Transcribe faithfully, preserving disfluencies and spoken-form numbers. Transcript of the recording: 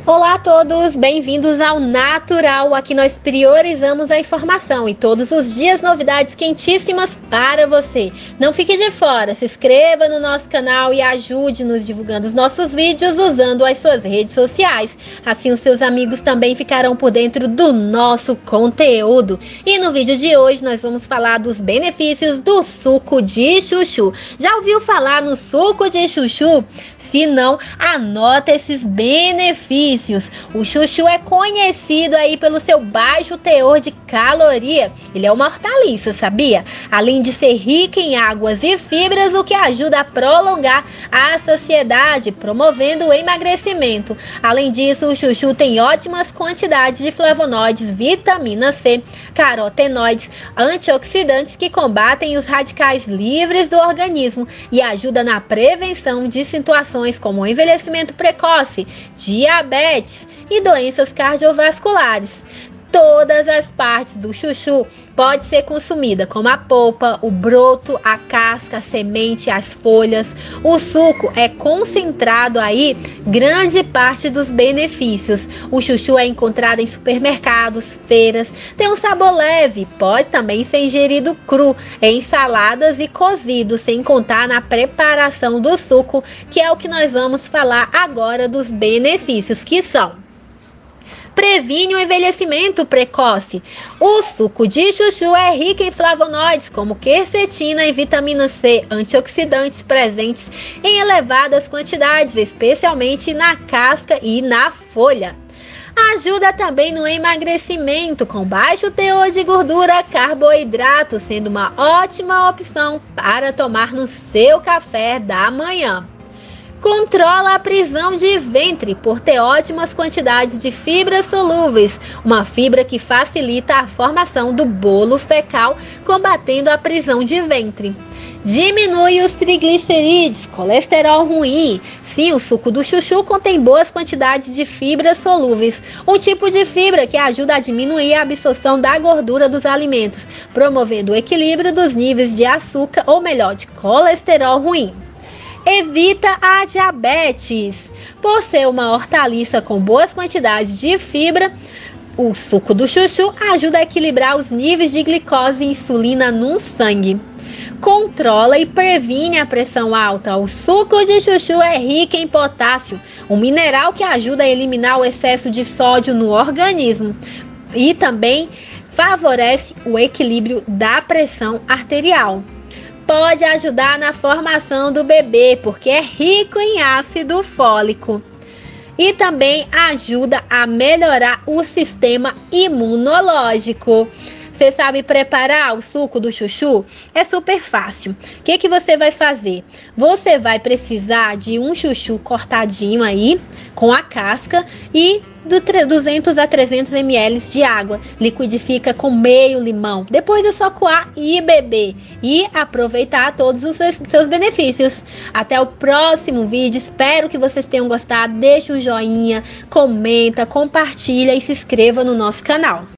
Olá a todos, bem-vindos ao Natural. Aqui nós priorizamos a informação e todos os dias novidades quentíssimas para você. Não fique de fora, se inscreva no nosso canal e ajude-nos divulgando os nossos vídeos usando as suas redes sociais. Assim os seus amigos também ficarão por dentro do nosso conteúdo. E no vídeo de hoje nós vamos falar dos benefícios do suco de chuchu. Já ouviu falar no suco de chuchu? Se não, anota esses benefícios. O chuchu é conhecido aí pelo seu baixo teor de caloria. Ele é uma hortaliça, sabia? Além de ser rico em águas e fibras, o que ajuda a prolongar a saciedade, promovendo o emagrecimento. Além disso, o chuchu tem ótimas quantidades de flavonoides, vitamina C, carotenoides, antioxidantes que combatem os radicais livres do organismo e ajuda na prevenção de situações como envelhecimento precoce, diabetes e doenças cardiovasculares. Todas as partes do chuchu pode ser consumida, como a polpa, o broto, a casca, a semente, as folhas. O suco é concentrado aí grande parte dos benefícios. O chuchu é encontrado em supermercados, feiras, tem um sabor leve, pode também ser ingerido cru, em saladas e cozido, sem contar na preparação do suco, que é o que nós vamos falar agora dos benefícios, que são: previne o envelhecimento precoce. O suco de chuchu é rico em flavonoides como quercetina e vitamina C, antioxidantes presentes em elevadas quantidades, especialmente na casca e na folha. Ajuda também no emagrecimento, com baixo teor de gordura, carboidrato, sendo uma ótima opção para tomar no seu café da manhã. Controla a prisão de ventre por ter ótimas quantidades de fibras solúveis, uma fibra que facilita a formação do bolo fecal, combatendo a prisão de ventre. Diminui os triglicerídeos, colesterol ruim. Sim, o suco do chuchu contém boas quantidades de fibras solúveis, um tipo de fibra que ajuda a diminuir a absorção da gordura dos alimentos, promovendo o equilíbrio dos níveis de açúcar, ou melhor, de colesterol ruim. Evita a diabetes. Por ser uma hortaliça com boas quantidades de fibra, o suco do chuchu ajuda a equilibrar os níveis de glicose e insulina no sangue. Controla e previne a pressão alta. O suco de chuchu é rico em potássio, um mineral que ajuda a eliminar o excesso de sódio no organismo e também favorece o equilíbrio da pressão arterial. Pode ajudar na formação do bebê, porque é rico em ácido fólico. E também ajuda a melhorar o sistema imunológico. Você sabe preparar o suco do chuchu? É super fácil. O que que você vai fazer? Você vai precisar de um chuchu cortadinho aí, com a casca, e do duzentos a trezentos mililitros de água. Liquidifica com meio limão. Depois é só coar e beber. E aproveitar todos os seus benefícios. Até o próximo vídeo. Espero que vocês tenham gostado. Deixa um joinha, comenta, compartilha e se inscreva no nosso canal.